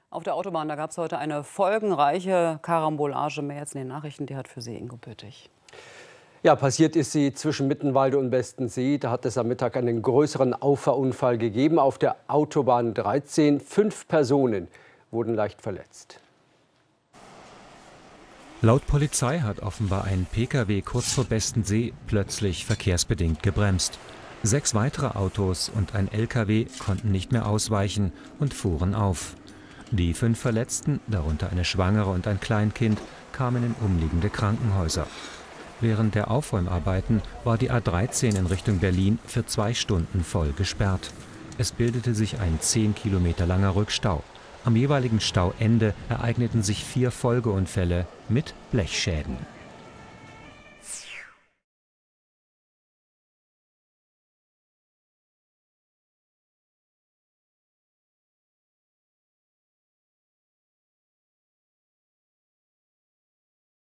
Auf der Autobahn, da gab es heute eine folgenreiche Karambolage. Mehr jetzt in den Nachrichten, die hat für Sie Ingo Püttich. Ja, passiert ist sie zwischen Mittenwalde und Westensee. Da hat es am Mittag einen größeren Auffahrunfall gegeben auf der Autobahn 13. 5 Personen wurden leicht verletzt. Laut Polizei hat offenbar ein Pkw kurz vor Westensee plötzlich verkehrsbedingt gebremst. 6 weitere Autos und ein Lkw konnten nicht mehr ausweichen und fuhren auf. Die 5 Verletzten, darunter eine Schwangere und ein Kleinkind, kamen in umliegende Krankenhäuser. Während der Aufräumarbeiten war die A13 in Richtung Berlin für 2 Stunden voll gesperrt. Es bildete sich ein 10 Kilometer langer Rückstau. Am jeweiligen Stauende ereigneten sich 4 Folgeunfälle mit Blechschäden.